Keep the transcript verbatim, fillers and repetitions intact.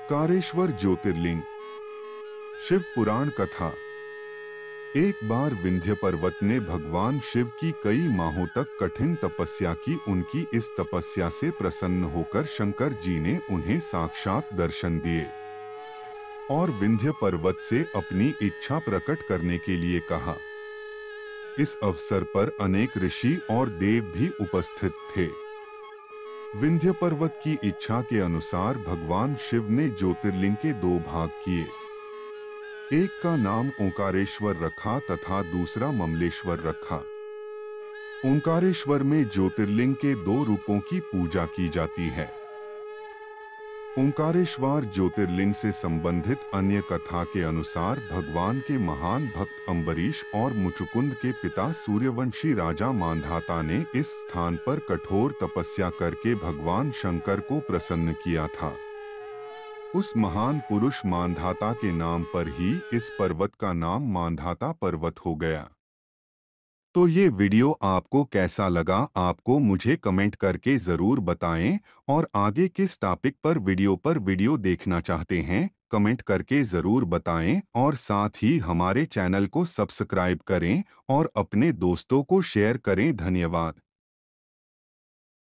ओंकारेश्वर ज्योतिर्लिंग। शिव पुराण कथा। एक बार विंध्य पर्वत ने भगवान शिव की कई माहों तक कठिन तपस्या की। उनकी इस तपस्या से प्रसन्न होकर शंकर जी ने उन्हें साक्षात दर्शन दिए और विंध्य पर्वत से अपनी इच्छा प्रकट करने के लिए कहा। इस अवसर पर अनेक ऋषि और देव भी उपस्थित थे। विंध्य पर्वत की इच्छा के अनुसार भगवान शिव ने ज्योतिर्लिंग के दो भाग किए। एक का नाम ओंकारेश्वर रखा तथा दूसरा ममलेश्वर रखा। ओंकारेश्वर में ज्योतिर्लिंग के दो रूपों की पूजा की जाती है। ओंकारेश्वर ज्योतिर्लिंग से संबंधित अन्य कथा के अनुसार भगवान के महान भक्त अम्बरीश और मुचुकुंद के पिता सूर्यवंशी राजा मांधाता ने इस स्थान पर कठोर तपस्या करके भगवान शंकर को प्रसन्न किया था। उस महान पुरुष मांधाता के नाम पर ही इस पर्वत का नाम मांधाता पर्वत हो गया। तो ये वीडियो आपको कैसा लगा, आपको मुझे कमेंट करके ज़रूर बताएं। और आगे किस टॉपिक पर वीडियो पर वीडियो देखना चाहते हैं, कमेंट करके ज़रूर बताएं। और साथ ही हमारे चैनल को सब्सक्राइब करें और अपने दोस्तों को शेयर करें। धन्यवाद।